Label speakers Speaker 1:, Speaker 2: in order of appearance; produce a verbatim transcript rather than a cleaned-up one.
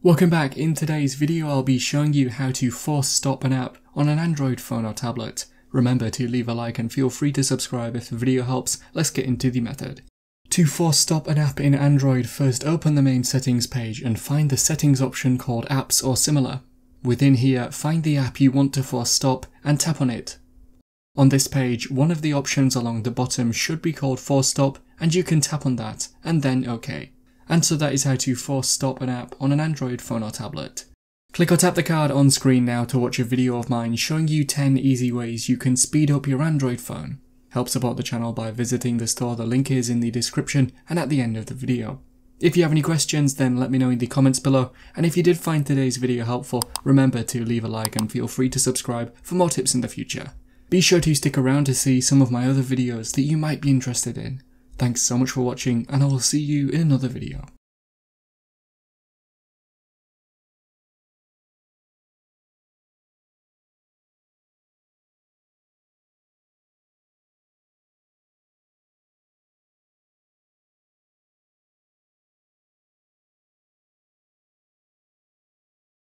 Speaker 1: Welcome back. In today's video I'll be showing you how to force stop an app on an Android phone or tablet. Remember to leave a like and feel free to subscribe if the video helps. Let's get into the method. To force stop an app in Android, first open the main settings page and find the settings option called apps or similar. Within here, find the app you want to force stop and tap on it. On this page, one of the options along the bottom should be called force stop and you can tap on that and then OK. And so that is how to force stop an app on an Android phone or tablet. Click or tap the card on screen now to watch a video of mine showing you ten easy ways you can speed up your Android phone. Help support the channel by visiting the store, the link is in the description and at the end of the video. If you have any questions then let me know in the comments below, and if you did find today's video helpful, remember to leave a like and feel free to subscribe for more tips in the future. Be sure to stick around to see some of my other videos that you might be interested in. Thanks so much for watching and I will see you in another video.